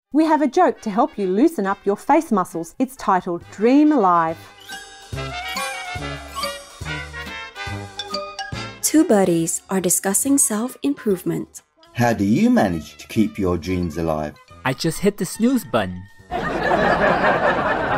We have a joke to help you loosen up your face muscles. It's titled Dream Alive. Two buddies are discussing self-improvement. How do you manage to keep your dreams alive? I just hit the snooze button.